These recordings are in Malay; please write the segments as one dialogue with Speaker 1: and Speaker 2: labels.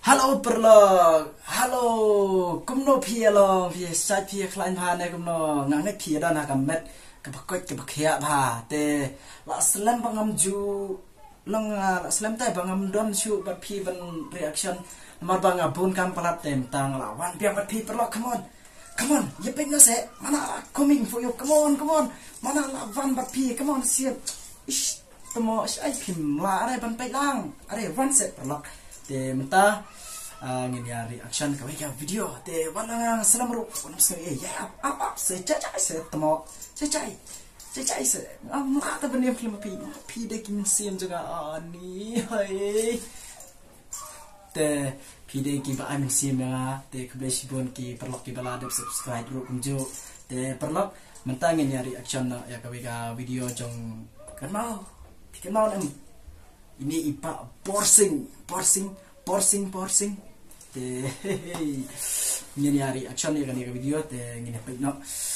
Speaker 1: Halo perlog, halo, kumno pia lo, pia sai pia klein pa ne kumno, ngangai pia dan agam met, kebakot kebakia pa, te la slam bangam ju, long la slam tay bangam don shu bat pi ban reaction, mar bangam bun kam palat tem tang la wan pia bat pi perlog, come on, ye ping no se, mana coming for you, come on, mana la wan bat pi, come on, siap, ish, temo ai pim la are ban pai lang, are wan se perlog, te mentah. Ngin ya reaction kawai ka video te walang salam ro onam se ya up se cai se temo cai se ma ta benem film pi de kim sim juga ani hai te pi de ki ba am sim ya te kebesi bon ki perlok ki bala de subscribe ro kumju te perlok mentang ngin ya reaction ya kawai ka video jong kan mau nam ini ipa porsing te ngini hari action ya kan video te ngini pekno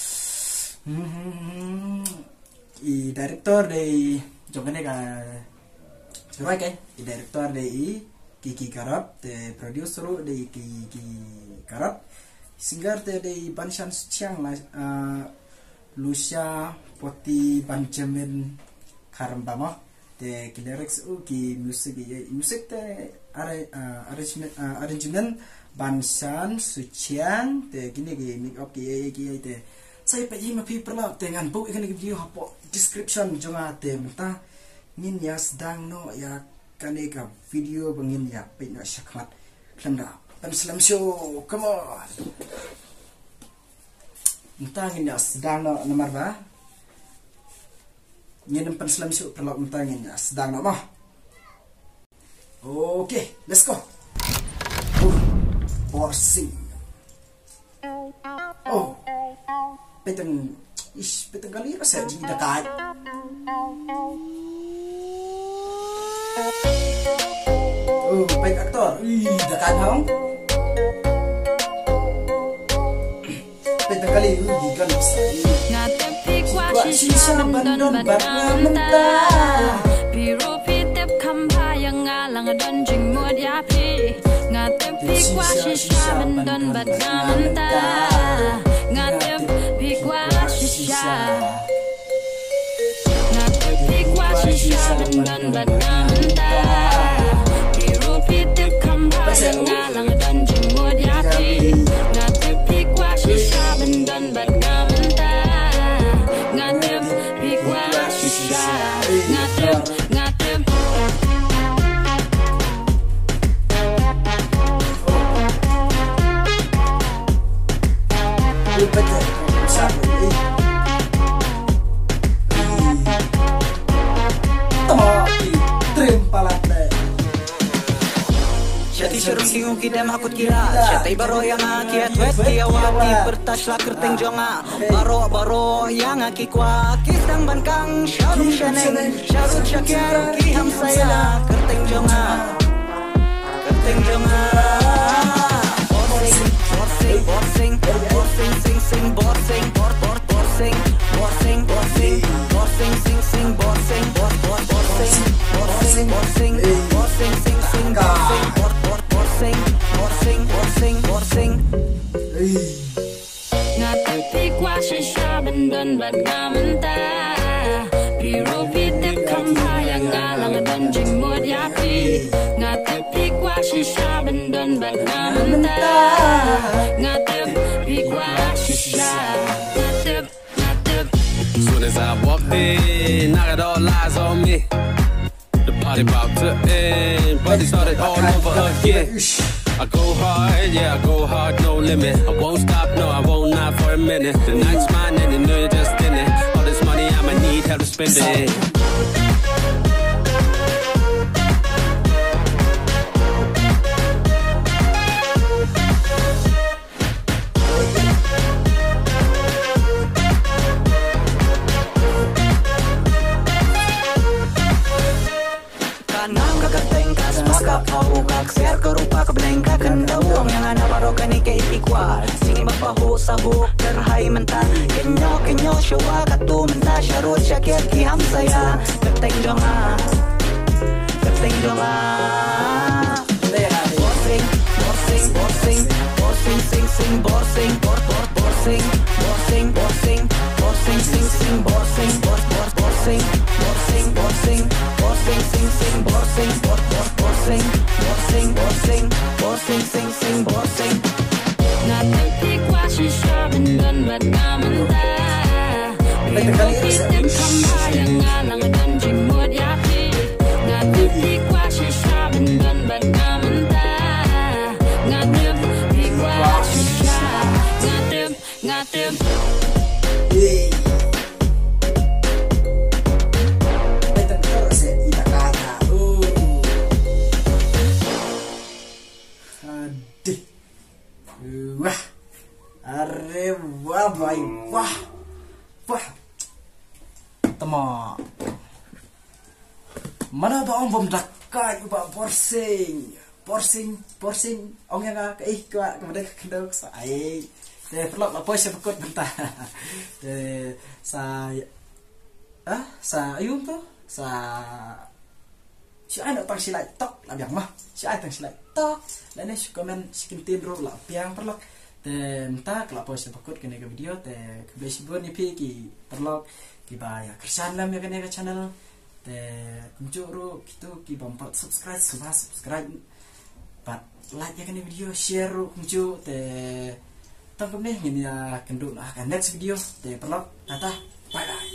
Speaker 1: i director de jongane ka surai kai i director de i Kiki Karap te producer de Kiki Karap singer te de Banshan Chiang la Lucia Poti Benjamin Karambama te lyrics ki music te arrangement Banshan Suchiang te kini ki make up ki te saya pergi mapi perlak dengan book ikan video hapo description jonga te menta ngin ya sedang no ya kaneka video bangin ya pina syakmat klemda pan slam show come on menta ngin ya sedang no nomor ba ngin pan slam show perlak menta ngin ya sedang no mah. Okay, let's go. Porsing. Oh, petang kali rasa jadi dekat. Oh, baik aktor. Dekat hong. Petang kali kan. Gua sisa bandon mentah. Lang don jing mod ya pi ngatep pi kwa shisha bandon bat ngamta ngatep pi kwa shisha ngatep pi kwa shisha bandon bat ngamta biru pi tep kamba lang don jing mod ya pi ngatep pi kwa shisha bandon bat ngamta ngatep pi kwa shisha ngatep kita makut kira Syatai baro yang aki atwet kia waki Bertas lah kerteng jonga Baro yang aki kuaki Sedang bankang syarung syaneng Syarung syakir ki hamsaya Kerteng jonga Borsing sing borsing Ngatepi kwa shisha bandon bat ngamenta Piro pitip kampayang ngalang dan jing mod yapi Ngatepi kwa shisha bandon bat ngamenta Ngatepi kwa shisha Ngatep
Speaker 2: As soon as I walked in, I got all eyes on me. The party about to end, but it started all over again. I go hard, yeah, I go hard, no limit. I won't stop, no, I won't not for a minute. The night's mine and you know you're just in it. All this money I'ma need, how to spend it.
Speaker 3: Kaksiar kerupa kebenengka kendawang yang ana barokan ike ikwa singi mapaho saho terhai mentah kenyo syawa katu mentah syarut syakir ki hamsaya keteng jonga borsing bossing, bossing, bossing, sing, sing, bossing.
Speaker 4: Ngạt từng khi qua chỉ xa bên gần bật ngà mình ta. Vì một khi tim không hai là ngà là người đơn chỉ mua giá trị. Ngạt từng khi qua chỉ xa bên gần bật ngà mình ta. Ngạt từng khi qua chỉ xa. Ngạt từng.
Speaker 1: Wah, are wah boy, wah, wah, temo. Mana ba ông bom dakai ba porsing, ông yang ka kemudian kendok sai. Te pelok apa saya pekut bentar. Te sa ayun tu, sa si ai nak tang silai tok lah biang mah, si ai tang silai tok. Lainnya komen skin tin ro lah piang perlok. Te entah kelapa saya pekut kena ke video te kebesibun ni pi ki perlok ki baya kersan lam ya kena ke channel. Te kumcuru gitu ki bampat subscribe pat like ya kena video share kumcu te tangkap nih ini ya kenduk lah next video te perlok tata bye bye.